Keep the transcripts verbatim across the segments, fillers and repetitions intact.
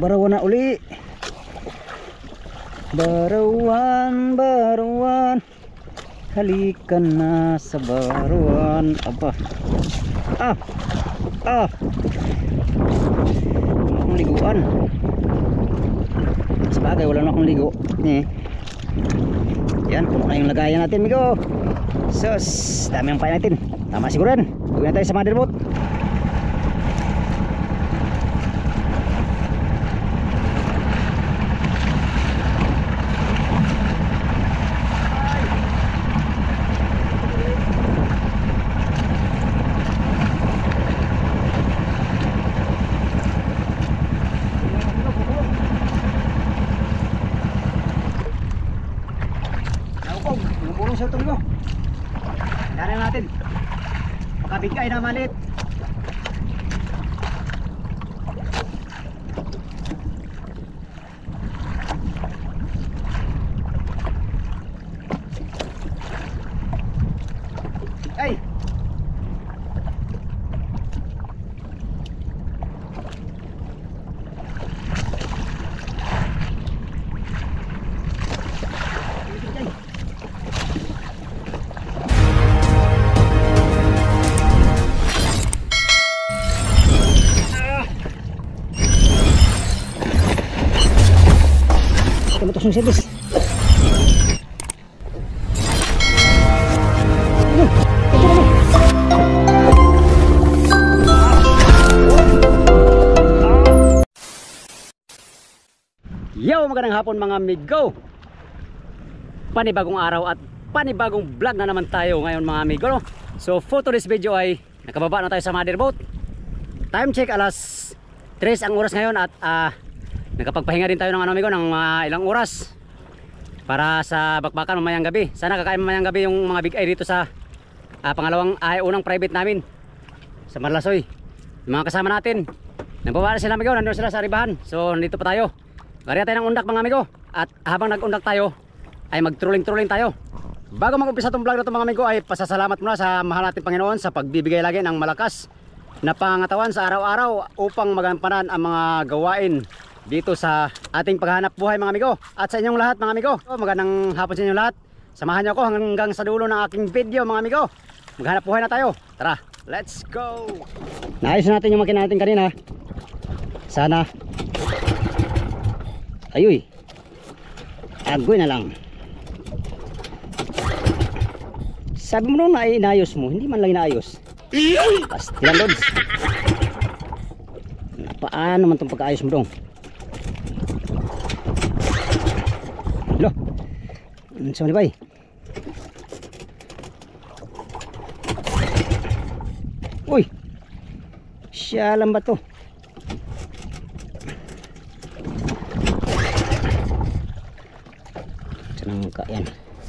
Barawan na uli. Barawan, barawan, halikan na sa barawan. Aba. Ah. Ah. Wala akong liguan. Sabagay, wala na akong ligo. Eh. Yan, puno na yung lagayan natin, migo. Sus, dami ang pain natin. Tama siguro yan. Uwi na tayo sa motherboard. Sa ito mo. Dari natin. Makabigay na malit. Ay. Tumatos yung service. Yo, magandang hapon mga amigo. Panibagong araw at panibagong vlog na naman tayo ngayon mga amigo, no? So for today's video ay nakababa na tayo sa motherboard. Time check alas tres ang oras ngayon at uh, nakapagpahinga din tayo ng ano amigo ng uh, ilang oras para sa bakbakan mamayang gabi. Sana kakain mamayang gabi yung mga big eye dito sa uh, pangalawang ay uh, unang private namin sa Marlasoy. Yung mga kasama natin nababa na sila amigo, nandun sila sa ribahan. So nandito pa tayo. Gariya tayo ng undak mga amigo. At habang nag-undak tayo ay mag-trolling-trolling tayo. Bago mag-umpisa itong vlog na ito mga amigo ay pasasalamat muna sa mahal natin Panginoon sa pagbibigay lagi ng malakas na pangatawan sa araw-araw upang magampanan ang mga gawain dito sa ating paghahanap buhay mga amigo. At sa inyong lahat mga amigo, magandang hapon sa inyong lahat. Samahan niyo ako hanggang sa dulo ng aking video mga amigo. Maghanap buhay na tayo. Tara, let's go. Naayos natin yung makina natin kanina. Sana ayuy, agoy na lang. Sabi mo nung na inayos mo, hindi man lang inaayos. Pasti lang doon. Paano man itong pagkaayos mo dong? Loh, ano sa manibay? Uy, siya lang ba to? Nangka yan.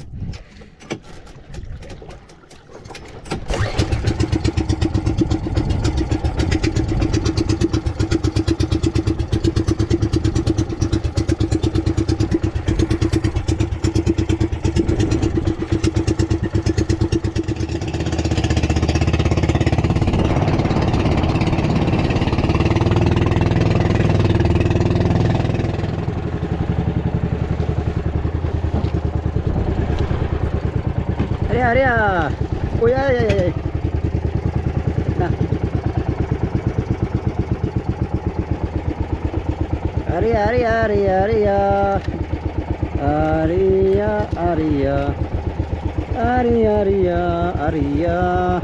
Ari ah. Uy ay ay ay. Nah. Ari ari ari ari ya. Ari ya ari ya. Ari ari ya ari ya.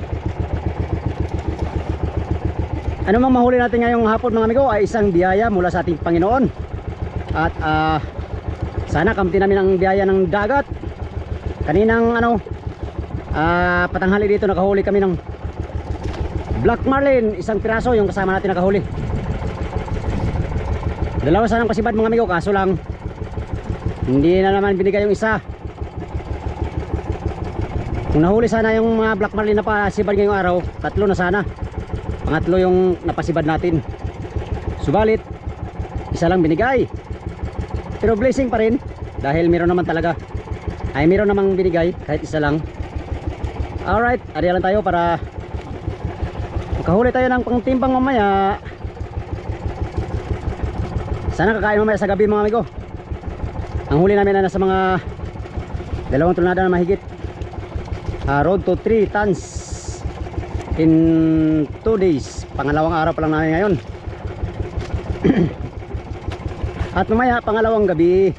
Ano mang mahuli natin ngayong hapon mga amigo ay isang biyaya mula sa ating Panginoon. At uh, sana kamti namin ang biyaya ng dagat. Kaninang ano Uh, patanghali dito nakahuli kami ng black marlin, isang piraso yung kasama natin nakahuli. Dalawa sanang pasibad mga amigo, kaso lang hindi na naman binigay yung isa. Kung nahuli sana yung mga black marlin na pasibad ngayong araw, tatlo na sana. Pangatlo yung napasibad natin. Subalit isa lang binigay, pero blessing pa rin dahil meron naman talaga, ay meron namang binigay kahit isa lang. Alright, ariya lang tayo para makahuli tayo ng pangtimbang mamaya. Sana kakain mamaya sa gabi mga amigo. Ang huli namin ay nasa mga dalawang tonelada na mahigit. uh, Road to three tons in two days. Pangalawang araw pa lang namin ngayon. At mamaya pangalawang gabi.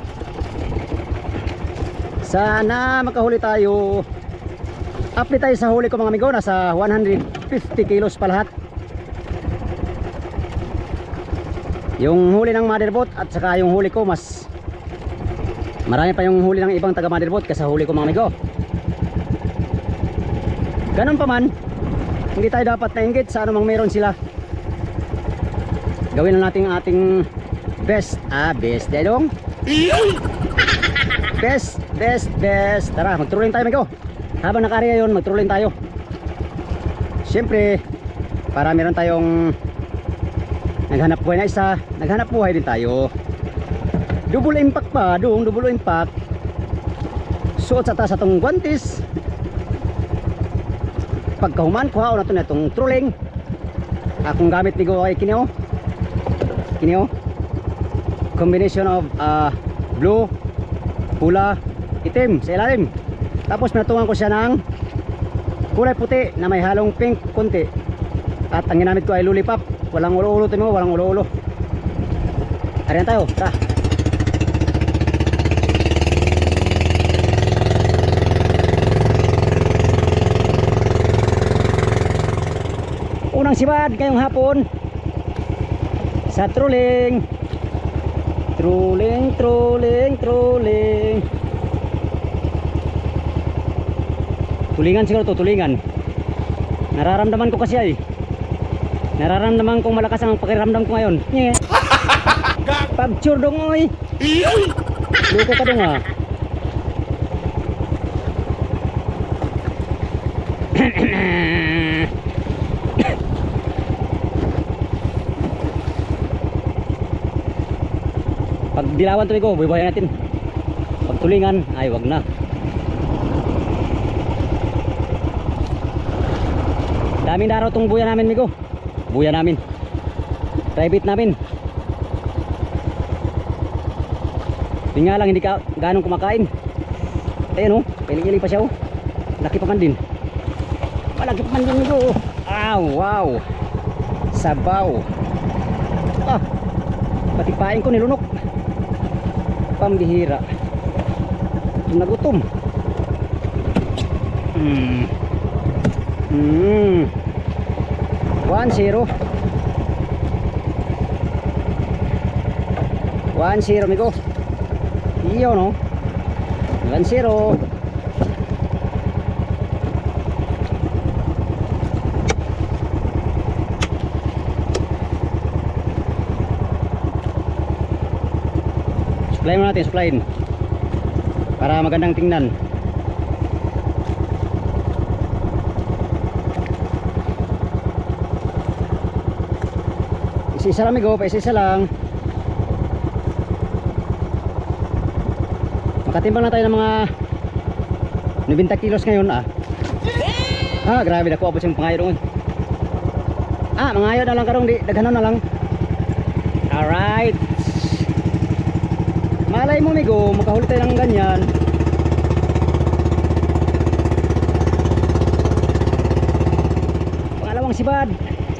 Sana makahuli tayo. Update tayo sa huli ko mga amigo. Nasa one hundred fifty kilos pa lahat. Yung huli ng motherboat at saka yung huli ko, mas marami pa yung huli ng ibang taga motherboat kasi huli ko mga amigo. Ganun pa man, hindi tayo dapat nainggit sa anumang meron sila. Gawin na natin ating best. Ah, best dong. Best, best, best. Tara, mag-trolling tayo amigo. Habang nakareya yun, mag-trolling tayo. Siyempre, para meron tayong naghanap buhay na isa, naghanap buhay din tayo. Double impact pa, doong double impact. Suot sa taas atong guantes. Pagkahuman, kuha na ito na itong trolling. Akong gamit ni go ay kinyo. Kinyo. Combination of uh, blue, pula, itim sa ilalim. Tapos pinatungan ko siya ng kulay puti na may halong pink konti. At ang ginamit ko ay lollipop. Walang ulo-ulo ito mo, walang ulo-ulo. Ariyan tayo, tara. Unang sibad ngayong hapon sa trolling. Trolling, trolling, trolling. Tulingan siguro to, tulingan. Nararamdaman ko kasi ay Nararamdaman kong malakas ang pakiramdam ko ngayon. Yeah. Pagtsur dong oy. Luko ka dong ah. Pag dilawan tuloy ko, buhay natin. Pag tulingan, ay wag na. Daming daraw tong buya namin migo. Buya namin, private namin. Hindi nga lang hindi ka ganong kumakain. Ayan o, piling-iling pa siya o. Laki pa man din. Malaki pa man din ito. Ah, wow. Sabaw. Ah, pati pain ko nilunok. Pambihira. Nagutom. Hmm. Hmm. One zero. One zero amigo. Iyo no. One zero. Supply mo natin, supplyin para magandang tingnan. Isa lang amigo, pa isa lang. Makatimbang na tayo ng mga ninety kilos ngayon ah. Ah, grabe na ko abot siyang pangayo doon. Ah, mangayo na lang karong di, daghanon na lang. Alright. Malay mo amigo, makahuli tayo ng ganyan. Pangalawang sibad.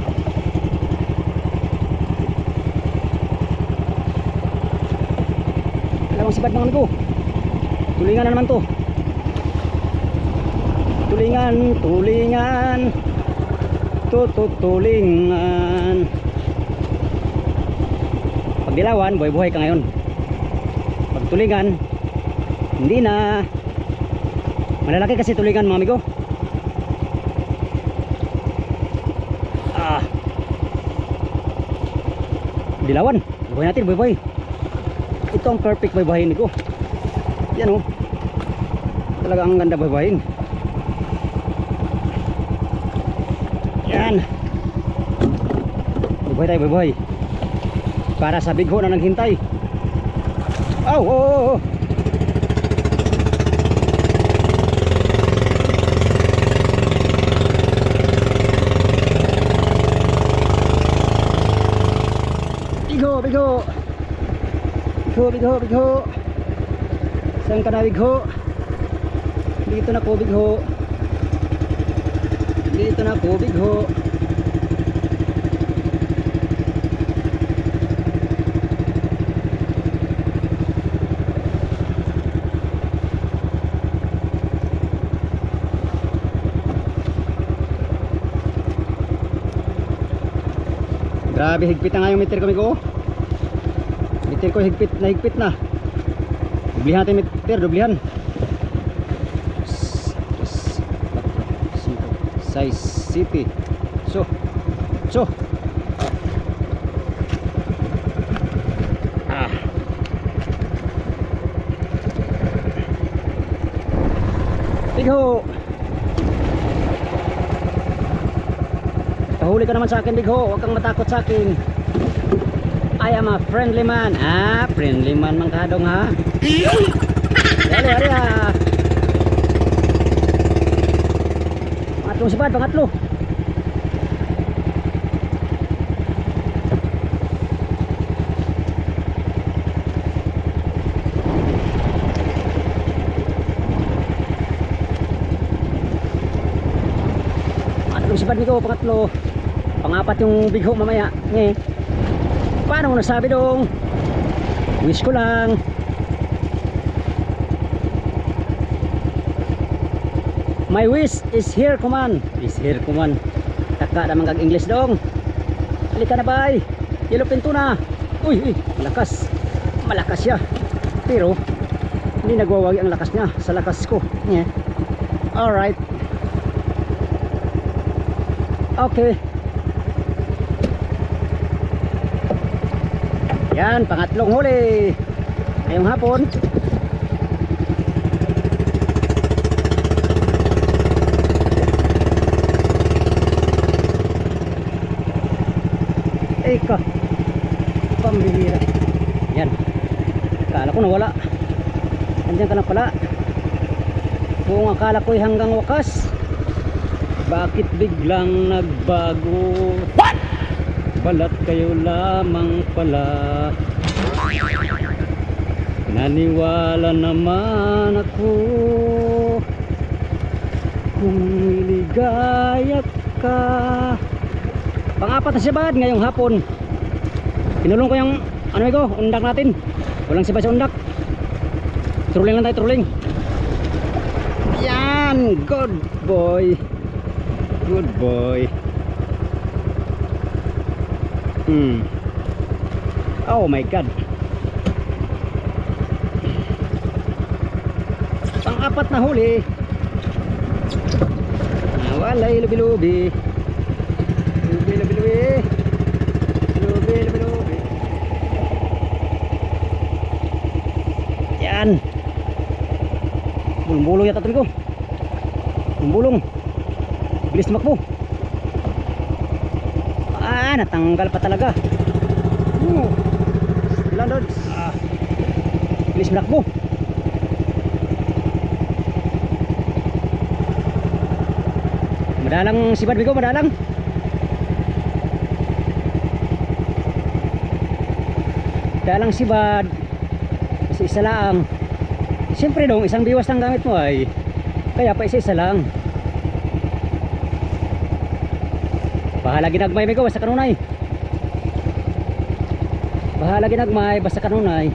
Pangalawang sibad mga amigo. Tulingan na naman to. Tulingan, tulingan. Tututulingan. Pag dilawan, buhay-buhay ka ngayon. Pag tulingan, hindi na. Malalaki kasi tulingan mga amigo. Ah. Dilawan, buhay natin, buhay-buhay. Ito ang perfect buhay-buhay amigo. Yan oh. Talaga ang ganda buhay-buhayin. Yan. Buhay tayo, buhay-buhay. Para sa bigho na naghintay. Oh, oh, oh, oh. Bigo, bigo. bigho, bigho. Saan ka na, bigho? Dito na ko, bigho. Dito na ko, bigho. Grabe, higpit na nga yung meter ko, amigo. Meter ko higpit na higpit na. Dublihan natin meter, dublihan. Size city. So, so. Ah. Bigho. Huli ka naman sa akin, bigho. Huwag kang matakot sa akin. I am a friendly man. Ah, friendly man mang kadong ha. Dali, dali ha. Pangatlo sibad, pangatlo. Pangatlo sibad nito, pangatlo. Pangapat yung bigho mamaya. Eh, paano mo nasabi dong? Wish ko lang. My wish is here, kuman. Is here, kuman. Taka naman kag English dong. Halika na bay. Yellow pinto na. Uy, uy, malakas. Malakas siya. Pero hindi nagwawagi ang lakas niya sa lakas ko. Eh. Alright. Okay. Yan, pangatlong huli ngayong hapon. Eka, pambihira. Yan, akala ko nawala. Andiyan ka na pala. Kung akala ko'y hanggang wakas, bakit biglang nagbago? What? Balat kayo lamang pala. Naniwala naman ako kung iligaya ka. Pangapat na sibad ngayong hapon. Pinulong ko yung ano ito, undak natin. Walang sibad sa undak. Trolling lang tayo, trolling. Yan, good boy. Good boy. Hmm. Oh my god. Pang-apat na huli. Nawalay lubi-lubi. Lubi-lubi-lubi. Lubi-lubi-lubi. Yan. Bulong-bulong yata ito ko. Bulong-bulong. Bilis tumakbo. Ah, natanggal pa talaga. Uh, Landon. Ah, bilis malakbo. Madalang sibad bigo, madalang. Madalang sibad. Kasi isa lang. Siyempre dong, isang biwas lang gamit mo ay. Kaya pa isa-isa lang. Bahala ginagmay bigo, basta kanunay. Bahala ginagmay, basta kanunay.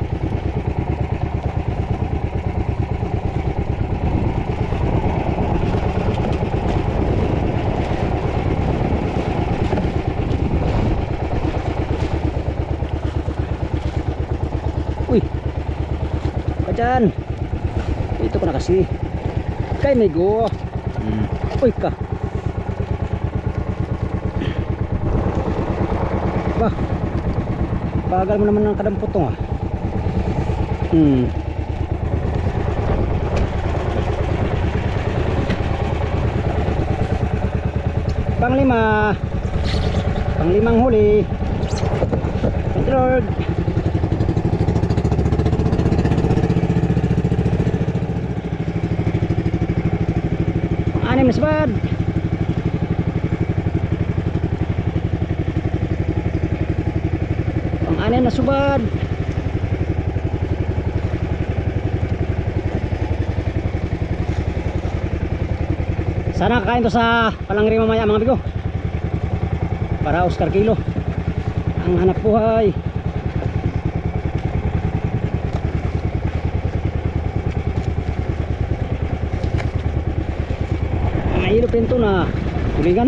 Uy, pa dyan. Ito ko na kasi. Kay migo. Hmm. Uy ka. Bah, pagal mo naman ng kadamputong ah. Hmm. Panglima. Panglimang huli. Control. Anim na sibad. Pang anim na subad. Sana kakain to sa palangri mamaya mga amigo. Para Oscar Kilo ang hanap buhay. Mga ilupin to na tulingan.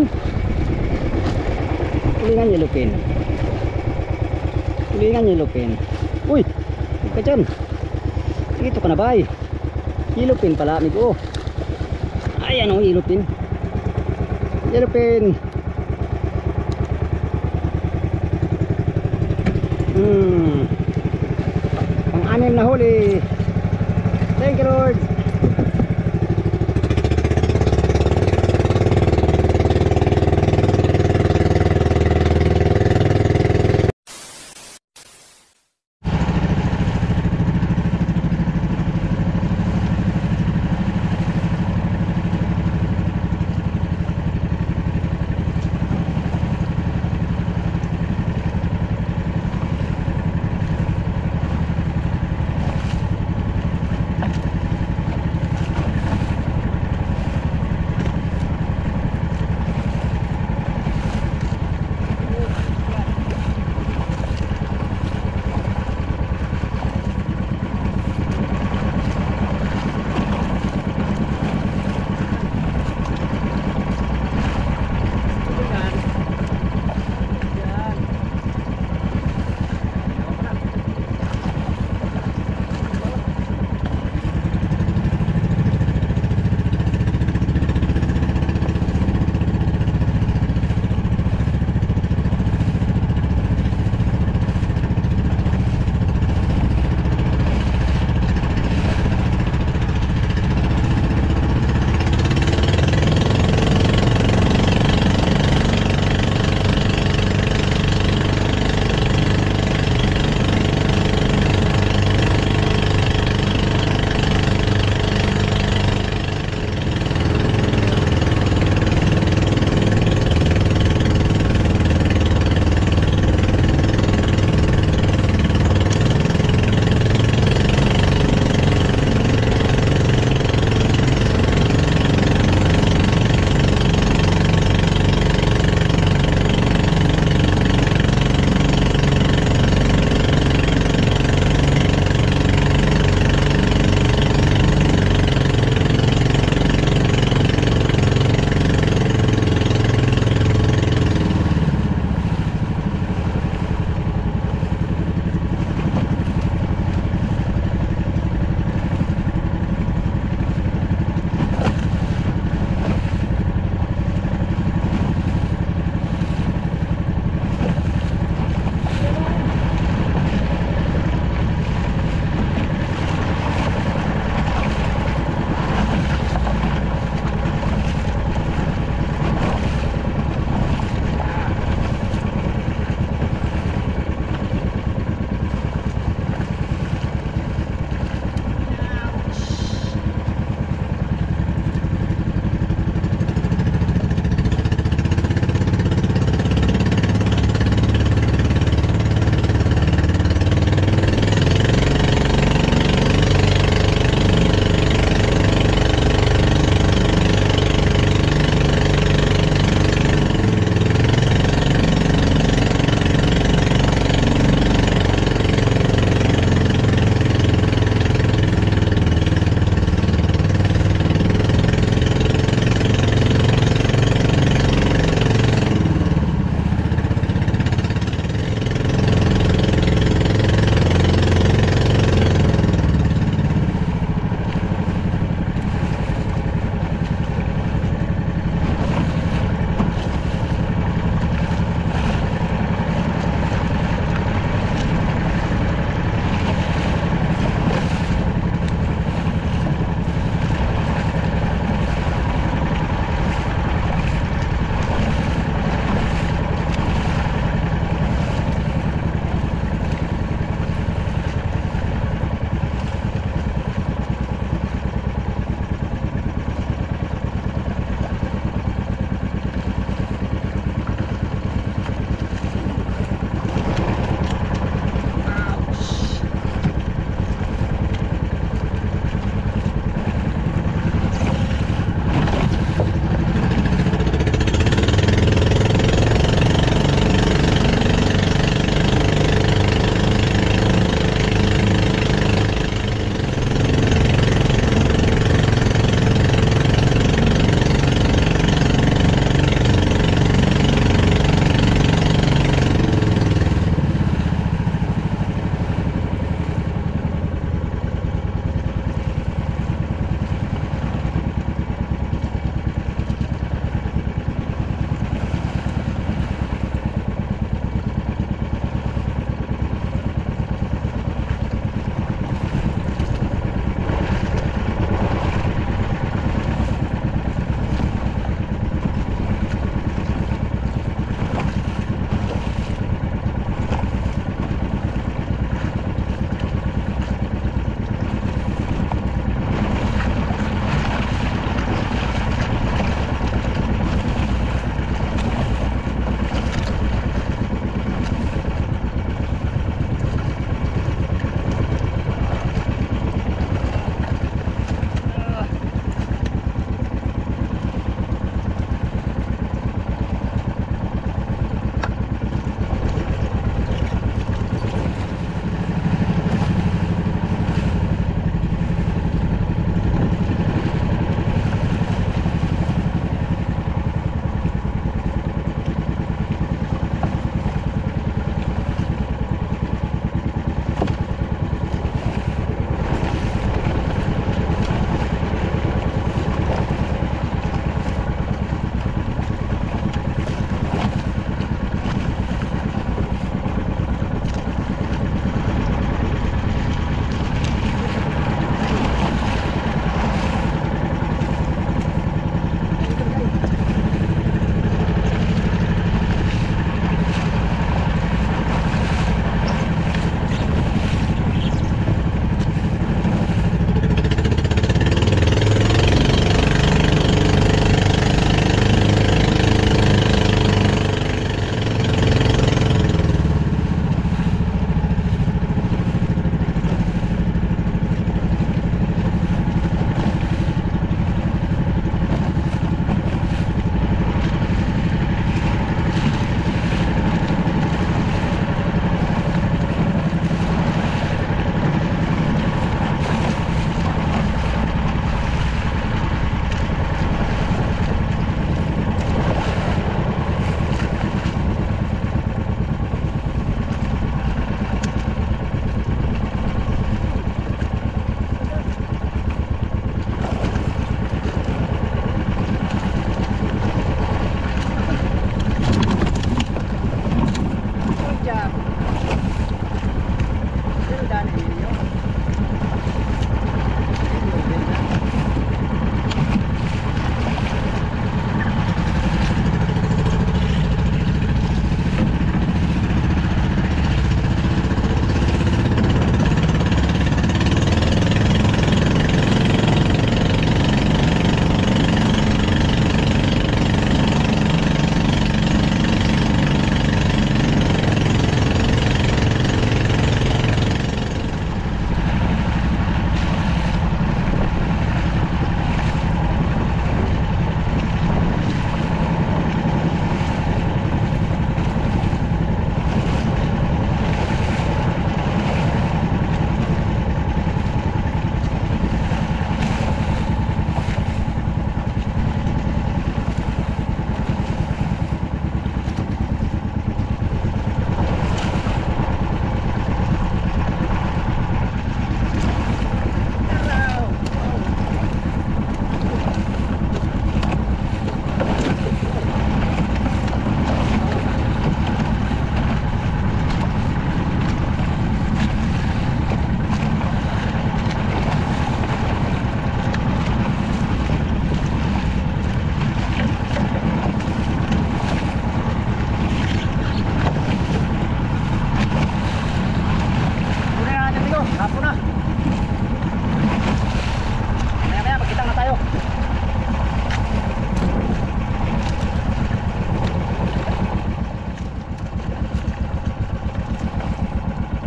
Tulingan ilupin. Tulingan ilupin. Uy, huwag ka dyan. Ito ka na ba eh. Ilupin pala amigo. Ay ano ilupin. Ilupin. Hmm. Pang-anim na huli. Thank you Lord.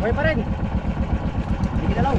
Buhay pa rin. Hindi kinalaw.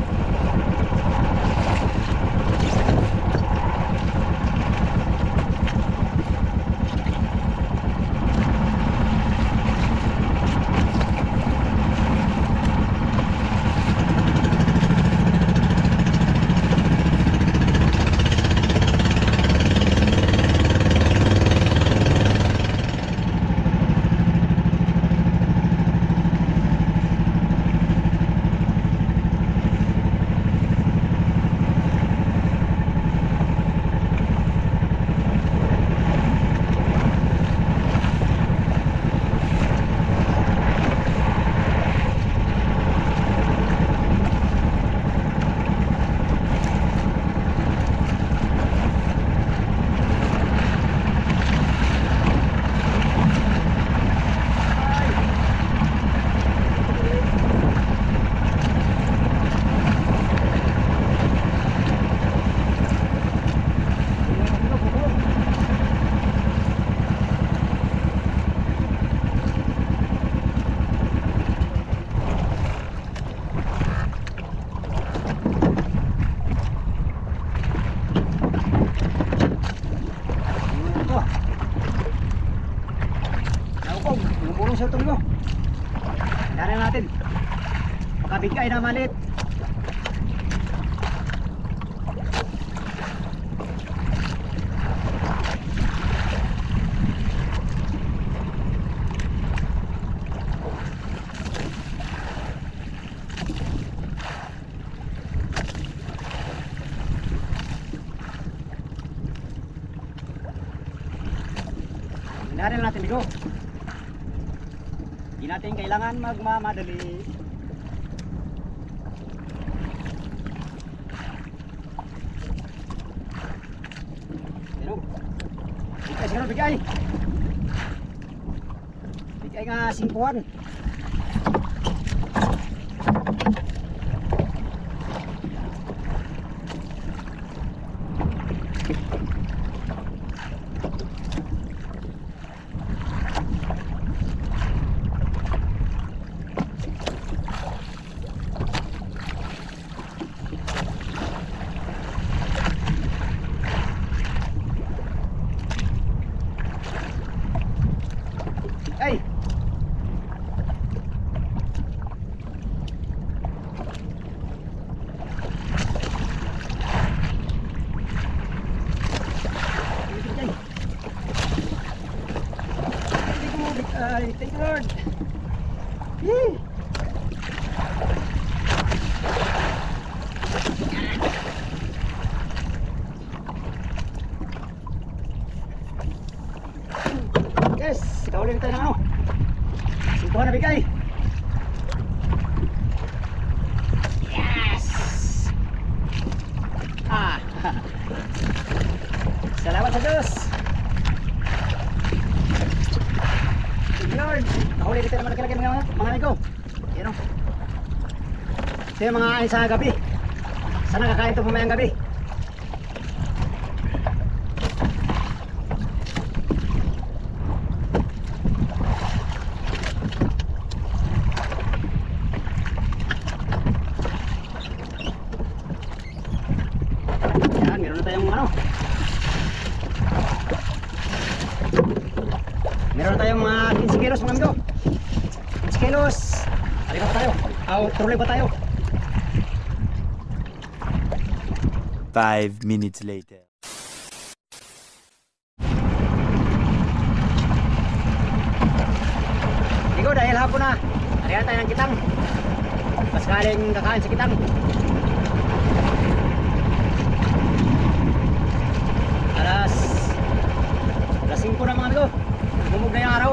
Siya ito mo. Dari natin. Makabigay na malit. Dari natin dito. Hindi natin kailangan magmamadali. Pero, bigay siguro bigay. Bigay nga simpuan. Ay. Ay, thank you Lord. Yee. Yes, kaulit tayo ng ano. Simpuhan na bigay. Yes. Ah. Salamat sa Diyos. Lord, kaulit tayo naman nakalagay mga mga amigo. Yan o. Ito yung mga ayin sa gabi. Sana kakain ito mamayang gabi. Meron na tayong ano, meron na tayong mga fifteen kilos mga amigo. fifteen kilos. Alipat tayo. Aw, tuloy pa tayo. Five minutes later. Amigo, dahil hapon na, arihan tayo ng kitang. Mas galing kakain sa kitang. Alas Alas singko na mga amigo. Bumog na yung araw.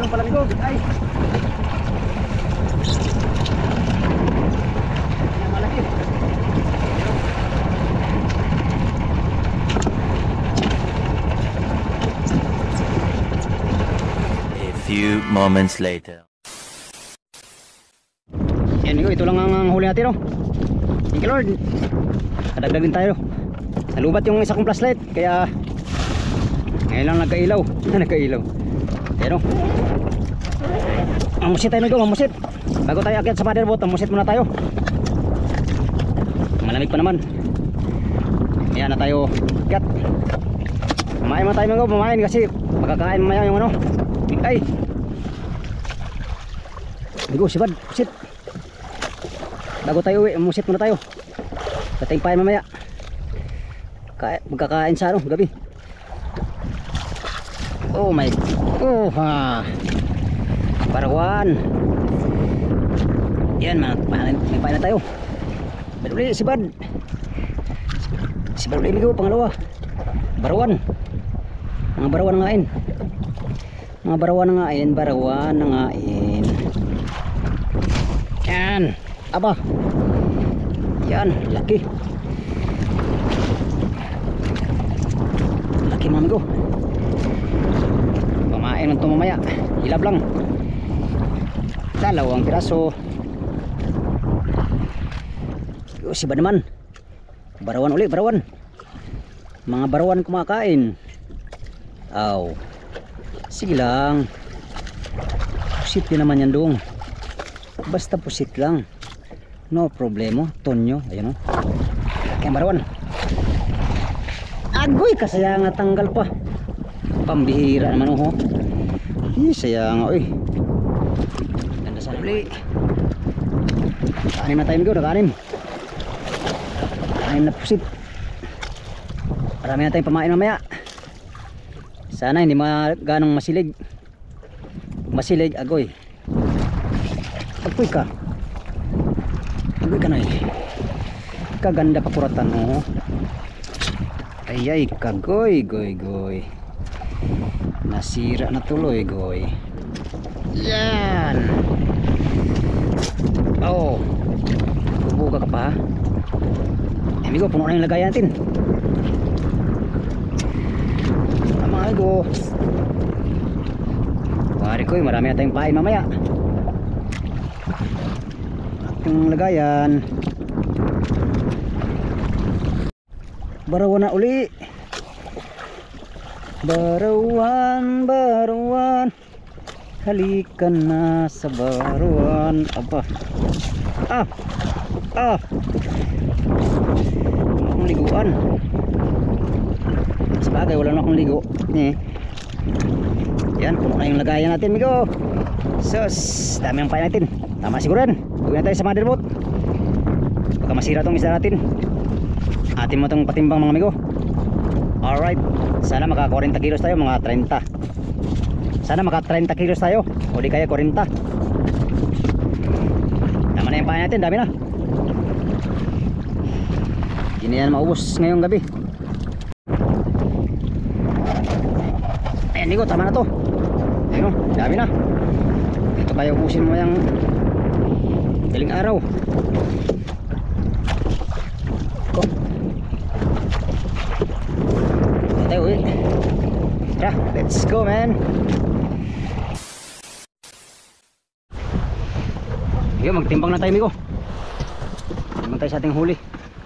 Meron pala amigo. Ay. Yan, malaki. A few moments later. Yan amigo, ito lang ang huli natin, no? Thank you Lord. Kadagdag din tayo. Nalubat yung isa kong flashlight, kaya ngayon lang nagkailaw. Nagkailaw. Pero mamusit tayo amigo, mamusit. Bago tayo akyat sa motherboard, mamusit muna tayo. Malamig pa naman. Kaya na tayo akyat. Kumain muna tayo amigo, kumain kasi magkakain mamaya yung ano. Ay amigo, sibad, sit. Bago tayo uwi, mamusit muna tayo. Kating pain mamaya. Kaya, magkakain sa ano, gabi. Oh my, oh ha. Barawan. Yan, may pain na tayo. Bad uli, sibad. Sibad uli, amigo, pangalawa. Barawan. Mga barawan na ngain. Mga barawan na ngain, barawan na ngain. Yan. Aba. Yan, laki. Laki mga amigo. Pamain ng mamaya. Hilab lang. Dalawang piraso. O, siba naman. Barawan uli, barawan. Mga barawan kumakain. Aw. Sige lang. Pusit din naman yan dong. Basta pusit lang. No problemo. Tonyo. Ayan o. Kaya barawan. Agoy, kasaya nga tanggal pa. Pambihira naman o. Hi, saya nga oy. Ganda sa uli. Nakanim na tayo amigo, nakanim. Nakanim na pusit. Marami na tayong pamain mamaya. Sana hindi mga ganong masilig. Masilig, agoy. Agoy ka. Agoy ka na eh. Kaganda pakuratan mo. Ay ay, kagoy, goy, goy. Nasira na tuloy, goy. Yan. Oh. Bubuka ka pa ha. Eh, amigo, puno na yung lagayan natin. Tama, amigo. Pare ko, marami na tayong pain mamaya. Yung lagayan. Barawan na uli. Barawan, barawan. Halika na sa barawan. Apa? Ah. Ah. Wala akong liguan. Sabagay, wala na akong ligo. Eh. Yan, puno na yung lagayan natin, amigo. Sus, dami ang pain natin. Tama siguro yan. Uwi na tayo sa motherboard. Baka masira tong isda natin. Atin mo itong patimbang mga amigo. Alright. Sana maka forty kilos tayo, mga thirty. Sana maka thirty kilos tayo. O di kaya forty. Tama na yung pain natin, dami na. Hindi na yan maubos ngayong gabi. Ayan amigo, tama na to. Ayun o, dami na. Ito kaya ubusin mo yung daling araw. Oh. Tayo uwi. Tara, let's go man. Ayun, magtimbang na tayo amigo. Timbang tayo sa ating huli.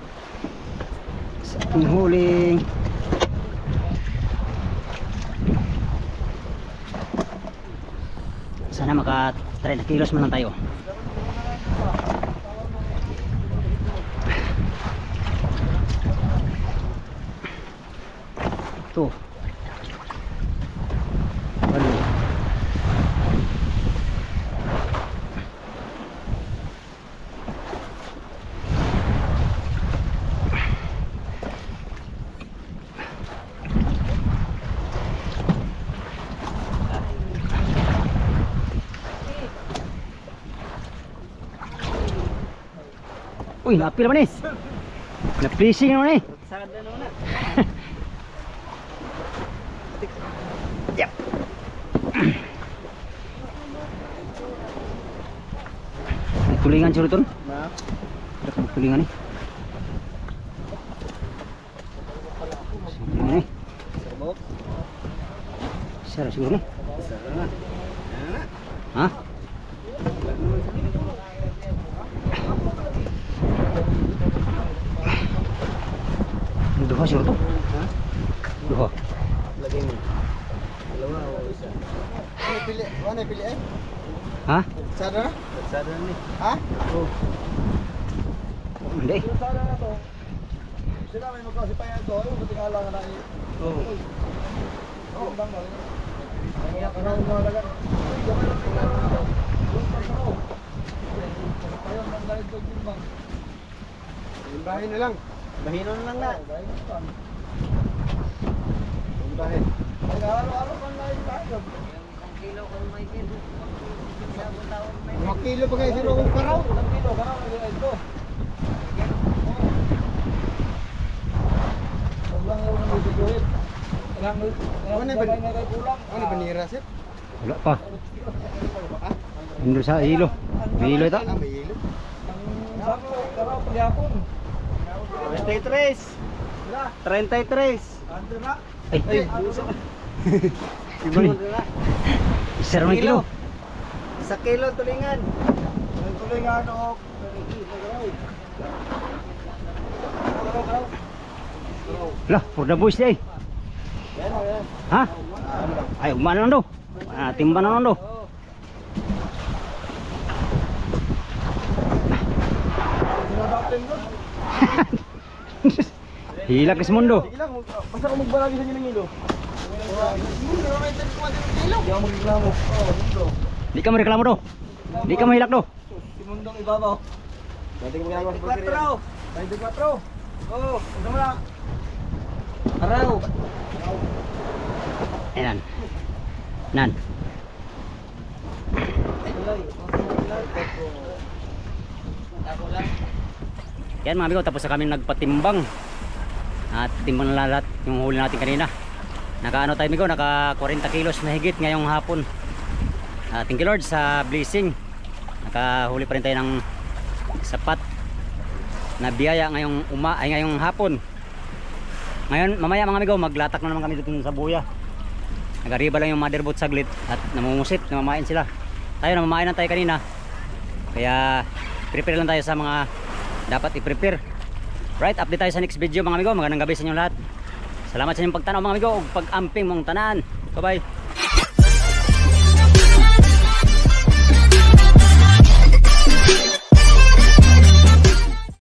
Sa ating huli. Sana maka thirty kilos man lang tayo. Tuh. Aduh. Uy, napil naman eh. Na-fishing naman eh. Sada naman na. Yep. Tulingan siguro ito. Na. Ada ka tulingan eh. Tulingan eh. Serbot. Sarap siguro no? Sarap. Ha? Duha siguro to? Ha? Duha. Lagay mo. Dalawa o isa. Ano pili? Ano pili eh? Ha? Sada na? Sada na ni. Ha? Oo. Hindi. Sada na to. Sila may magkasipayan to. Yung katingala nga na eh. Oo. Oo, bang bang. Ang iya ka na mga lagan. Bahin na lang. Bahin na lang na. Bahin na lang. Bahin. Ay, araw-araw kan lain tayo. Ang kilo ko may kilo. Mga kilo pa kayo sino kung karaw? Ang kilo, karaw na ito. Ulang yung mga duit. Ulang ano ba? Ano ba ni Rasit? Wala pa. Ando sa ilo. May ilo ito. Ah, may ilo. Ang karaw pagyapon. thirty-three. thirty-three. Ando na. Ay, Ay, Ibang isa ramang kilo. sa kilo tulingan. Tulingan o. Lah, purda boys day. Ha? Ay, umana nando. Ah, timban na nando. Hilak sa mundo. Sige lang, basta kung magbalagi sa inyo ng ilo. Hindi ako magreklamo. Di ka mareklamo do. Di ka mahilak do. Si Mundong ibabaw. Dati ko ginagawa sa pagkiriya. twenty-four. Oo, ano mo lang. Araw. Ayan. Nan. Yan mga amigo, tapos na kami nagpatimbang. At timbang na lahat yung huli natin kanina. Naka ano tayo amigo, naka forty kilos na higit ngayong hapon. Uh, thank you Lord sa blessing. Nakahuli pa rin tayo ng sapat na biyaya ngayong uma ay ngayong hapon. Ngayon mamaya mga amigo, maglatak na naman kami dito sa buya. Nagariba lang yung motherboard saglit at namumusit, namamain sila. Tayo namamain lang tayo kanina. Kaya prepare lang tayo sa mga dapat i-prepare. Right, update tayo sa next video mga amigo. Magandang gabi sa inyo lahat. Salamat sa inyong pagtanaw mga amigo ug pag-amping mong tanan. Bye bye.